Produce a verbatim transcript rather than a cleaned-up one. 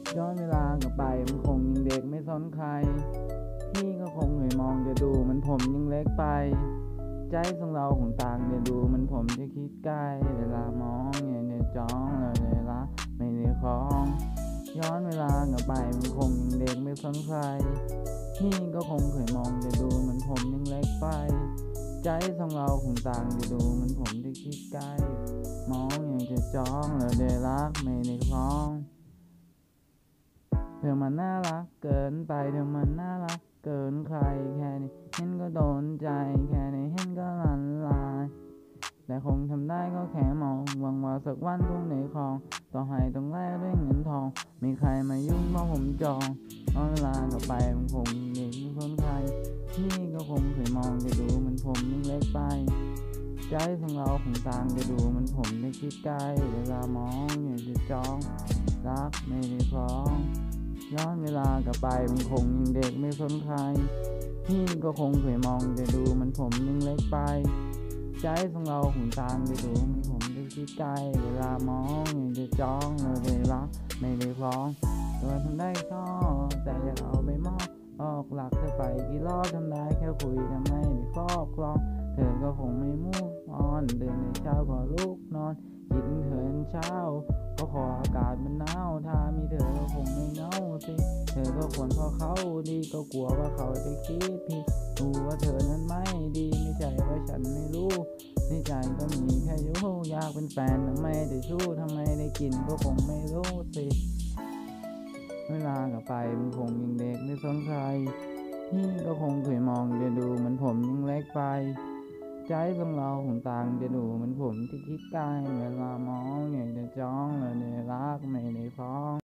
ย้อนเวลากลับไปมันคงยังเด็กไม่สนใครพี่ก็คงเคยมองจะดูมันผมยังเล็กไปใจของเราคงต่างจะดูมันผมจะคิดใกล้เวลามองอย่าได้จ้องเราได้ละไม่ได้คล้องย้อนเวลากลับไปมันคงยังเด็กไม่สนใครพี่ก็คงเคยมองจะดูมันผมยังเล็กไปใจของเราคงต่างจะดูมันผมจะคิดใกล้มองอย่างจะจ้องเราได้รักไม่ได้คล้องเธอมันน่ารักเกินไปเธอมันน่ารักเกินใครแค่นี้เห็นก็โดนใจแค่นี้เห็นก็ลันลายแต่คงทำได้ก็แค่มองหวังว่าสักวันคงได้ครองต่อให้ต้องแลกด้วยเงินทองมีใครมายุ่งเพราะผมจองเอาเวลาต่อไปมันคงเด็กไม่พ้นใครพี่ก็คงเคยมองจะดูมันผมยังเล็กไปใจของเราคงต่างจะดูมันผมได้คิดใกล้เวลามองอยากจะจ้องรักไม่ได้คล้องย้อนเวลากลับไปมันคงยังเด็กไม่สนใครพี่ก็คงเคยมองจะดูมันผมยังเล็กไปใจของเราคงต่างจะดูมันผมได้คิดใกล้เวลามองอยากจะจ้องเราได้รักไม่ได้คล้องตัวทำได้ชอบแต่อยากเอาไปมอบออกหลักเธอไปกี่รอบทำได้แค่คุยทำไมได้ครอบครองเธอก็คงไม่มุ่งออนเดินในเช้าก็ลุกนอนกินเถินเช้าก็ขออากาศมันหนาวถ้ามีเธอก็คงไม่เหงาสิเธอก็ควรพอเขาดีก็กลัวว่าเขาจะคิดผิดรู้ว่าเธอนั้นไม่ดีไม่ใช่ว่าฉันไม่รู้ในใจก็มีแค่อยู่อยากเป็นแฟนแต่ไม่ได้ชู้ทำไมได้กินก็คงไม่รู้สิเวลากลับไปมันคงยังเด็กไม่สนใครพี่ก็คงเคยมองจะดูมันผมยังเล็กไปใจของเราคงต่างจะดูมันผมที่คิดใกล้เวลามองอยากจะจ้องและได้รักไม่ได้ฟ้อง